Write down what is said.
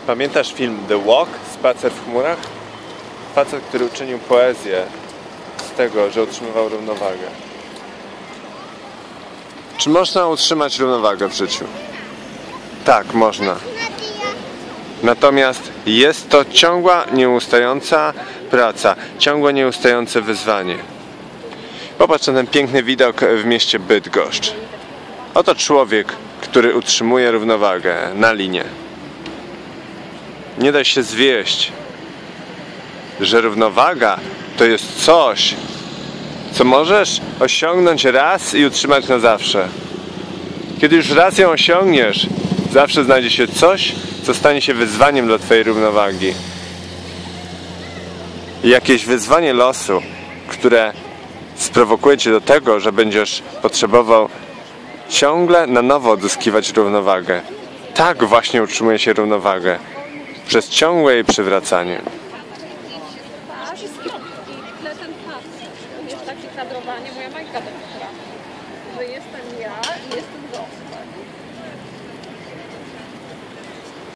Pamiętasz film The Walk? Spacer w chmurach? Facet, który uczynił poezję z tego, że utrzymywał równowagę. Czy można utrzymać równowagę w życiu? Tak, można. Natomiast jest to ciągła, nieustająca praca, ciągłe, nieustające wyzwanie. Popatrz na ten piękny widok w mieście Bydgoszcz. Oto człowiek, który utrzymuje równowagę na linie. Nie daj się zwieść, że równowaga to jest coś, co możesz osiągnąć raz i utrzymać na zawsze. Kiedy już raz ją osiągniesz, zawsze znajdzie się coś, co stanie się wyzwaniem dla twojej równowagi. Jakieś wyzwanie losu, które sprowokuje cię do tego, że będziesz potrzebował ciągle na nowo odzyskiwać równowagę. Tak właśnie utrzymuje się równowagę. Przez ciągłe jej przywracanie. Jest takie kadrowanie, moja Majka doktora, że jestem ja